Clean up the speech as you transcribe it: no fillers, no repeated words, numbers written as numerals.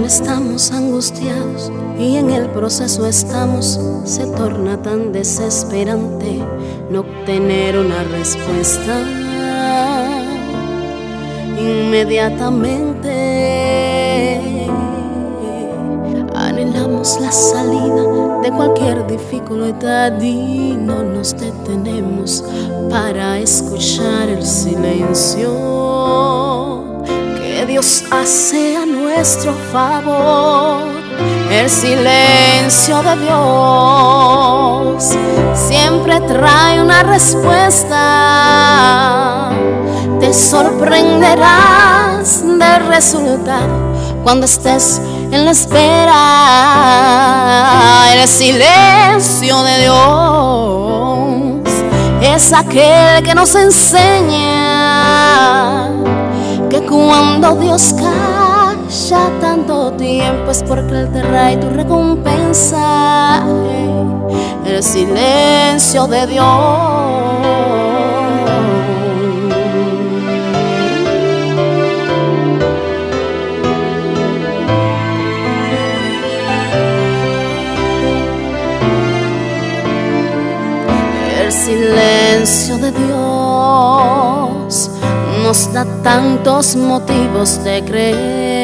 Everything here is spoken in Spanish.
Cuando estamos angustiados y en el proceso estamos, se torna tan desesperante no obtener una respuesta inmediatamente. Anhelamos la salida de cualquier dificultad y no nos detenemos para escuchar el silencio que Dios hace a nuestro favor. El silencio de Dios siempre trae una respuesta. Te sorprenderás del resultado cuando estés en la espera. El silencio de Dios es aquel que nos enseña que cuando Dios calla tanto tiempo es porque Él te trae tu recompensa. El silencio de Dios. El silencio de Dios nos da tantos motivos de creer